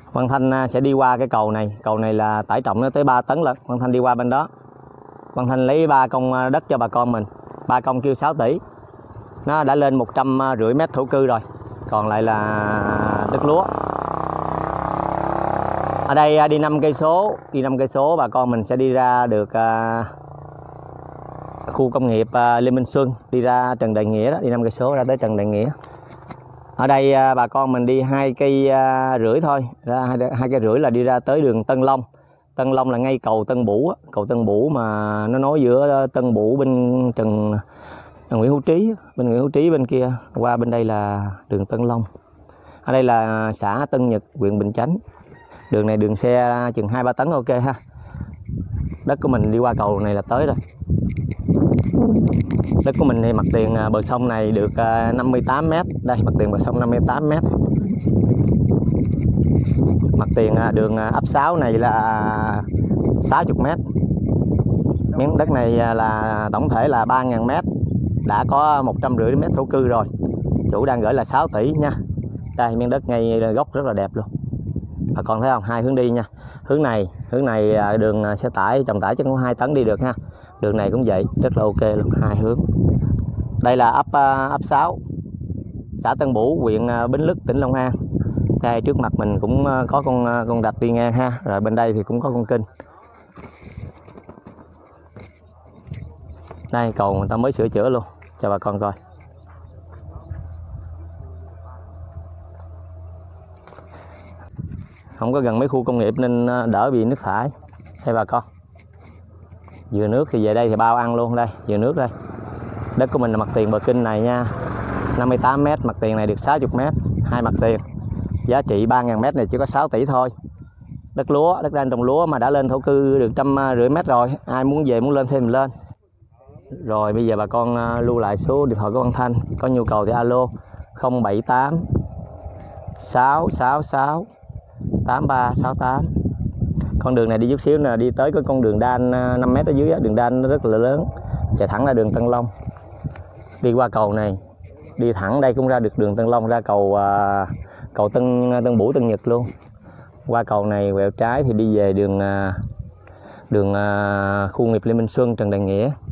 Văn Thanh sẽ đi qua cái cầu này là tải trọng nó tới 3 tấn lận. Văn Thanh đi qua bên đó. Văn Thanh lấy 3 công đất cho bà con mình. 3 công kêu 6 tỷ. Nó đã lên 150 mét thổ cư rồi. Còn lại là đất lúa. Ở đây đi 5 cây số bà con mình sẽ đi ra được khu công nghiệp Lê Minh Xuân, đi ra Trần Đại Nghĩa đó, đi 5 cây số ra tới Trần Đại Nghĩa. Ở đây bà con mình đi 2,5 cây thôi, ra 2,5 cây là đi ra tới đường Tân Long. Tân Long là ngay cầu Tân Bủ, cầu Tân Bủ mà nó nối giữa Tân Bủ bên Nguyễn Hữu Trí, bên kia qua bên đây là đường Tân Long. Ở đây là xã Tân Nhật, huyện Bình Chánh. Đường này đường xe chừng 2-3 tấn ok ha. Đất của mình đi qua cầu này là tới rồi. Đất của mình thì mặt tiền bờ sông này được 58 mét. Đây, mặt tiền bờ sông 58 mét. Mặt tiền đường ấp 6 này là 60 mét. Miếng đất này là tổng thể là 3.000 mét. Đã có 150 mét thổ cư rồi. Chủ đang gửi là 6 tỷ nha. Đây, miếng đất ngay gốc rất là đẹp luôn. Bà con thấy không? 2 hướng đi nha. Hướng này đường xe tải, trọng tải chắc có 2 tấn đi được ha. Đường này cũng vậy, rất là ok luôn, 2 hướng. Đây là ấp 6, xã Tân Bủ, huyện Bến Lức, tỉnh Long An. Đây trước mặt mình cũng có con rạch đi ngang ha, rồi bên đây thì cũng có con kênh. Đây cầu người ta mới sửa chữa luôn, cho bà con coi. Không có gần mấy khu công nghiệp nên đỡ bị nước thải. Đây bà con. Dừa nước thì về đây thì bao ăn luôn. Đây, dừa nước đây. Đất của mình là mặt tiền bờ kinh này nha. 58 mét, mặt tiền này được 60 mét, 2 mặt tiền. Giá trị 3.000 mét này chỉ có 6 tỷ thôi. Đất lúa, đất đang trồng lúa mà đã lên thổ cư được 150 mét rồi. Ai muốn về muốn lên thêm mình lên. Rồi bây giờ bà con lưu lại số điện thoại của Văn Thanh. Có nhu cầu thì alo 078 666 8368. Con đường này đi chút xíu là đi tới cái con đường đan 5 mét ở dưới, đường đan nó rất là lớn, chạy thẳng ra đường Tân Long. Đi qua cầu này, đi thẳng đây cũng ra được đường Tân Long, ra cầu Tân Bủ, Tân Nhật luôn. Qua cầu này quẹo trái thì đi về đường khu nghiệp Lê Minh Xuân, Trần Đại Nghĩa.